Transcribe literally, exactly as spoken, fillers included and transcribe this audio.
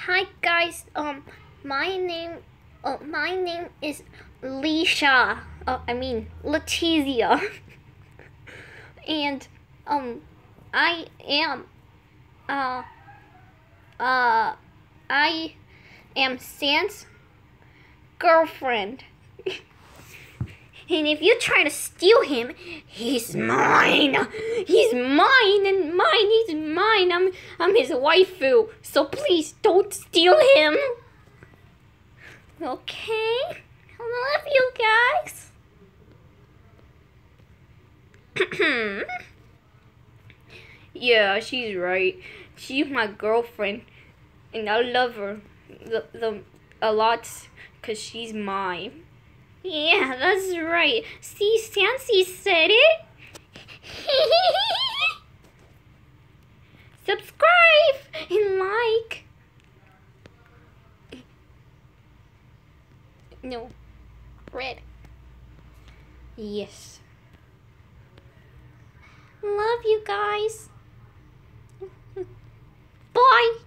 Hi guys, um, my name, uh, my name is Leisha. Uh, I mean Letizia, and um, I am, uh, uh, I am Sam's girlfriend. And if you try to steal him, he's mine. He's mine and mine. He's mine. I'm I'm his waifu. So please don't steal him. Okay? I love you guys. Yeah, she's right. She's my girlfriend, and I love her the, the a lot cause she's mine. Yeah, that's right. See, Sansi said it. Subscribe and like. No. Red. Yes. Love you guys. Bye.